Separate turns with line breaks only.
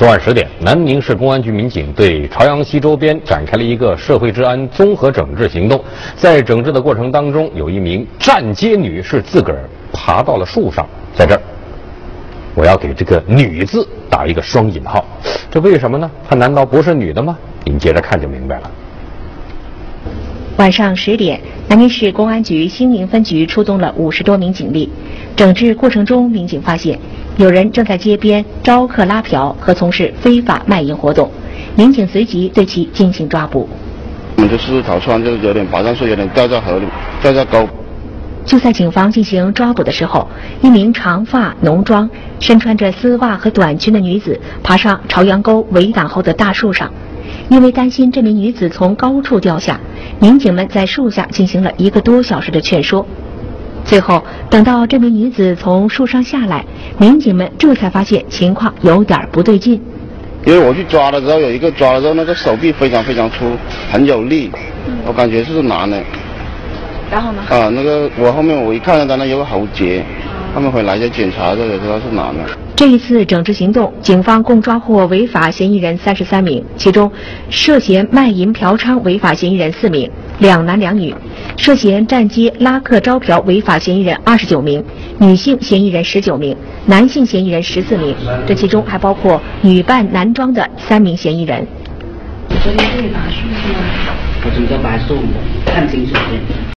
昨晚10点，南宁市公安局民警对朝阳西周边展开了一个社会治安综合整治行动。在整治的过程当中，有一名站街女是自个儿爬到了树上。在这儿，我要给这个“女”字打一个双引号，这为什么呢？她难道不是女的吗？您接着看就明白了。
晚上10点，南宁市公安局兴宁分局出动了50多名警力。整治过程中，民警发现有人正在街边招客拉嫖和从事非法卖淫活动，民警随即对其进行抓捕。
我们就试图逃窜，就是有点爬上树，有点掉在河里，掉在沟。
就在警方进行抓捕的时候，一名长发浓妆、身穿着丝袜和短裙的女子爬上朝阳沟围挡后的大树上。因为担心这名女子从高处掉下，民警们在树下进行了1个多小时的劝说。最后，等到这名女子从树上下来，民警们这才发现情况有点不对劲。
因为我去抓的时候，有一个抓的时候，那个手臂非常粗，很有力，我感觉是男的。
然后呢？
那个我后面我一看到他那有个喉结，他们回来就检查，这个知道是男的。
这一次整治行动，警方共抓获违法嫌疑人33名，其中涉嫌卖淫嫖娼违法嫌疑人4名，2男2女；涉嫌站街拉客招嫖违法嫌疑人29名，女性嫌疑人19名，男性嫌疑人14名。这其中还包括女扮男装的3名嫌疑人。
你昨天这里爬树是吗？我正在爬树，看清楚点。